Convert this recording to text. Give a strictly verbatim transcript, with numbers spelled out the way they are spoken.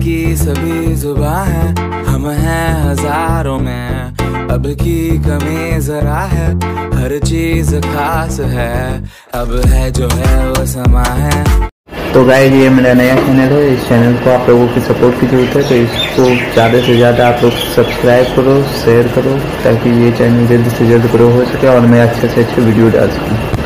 की सभी जुबान है, हम हैं हजारों में, अब की कमी जरा है, हर चीज खास है, अब है जो है वो समा है। तो गाइस ये मेरा नया चैनल है, इस चैनल को आप लोगों की सपोर्ट की जरूरत है, तो इसको ज़्यादा से ज़्यादा आप लोग सब्सक्राइब करो, शेयर करो, ताकि ये चैनल जल्द से जल्द ग्रो हो सके और मैं अच्छे से अच्छे वीडियो डाल सकूँ।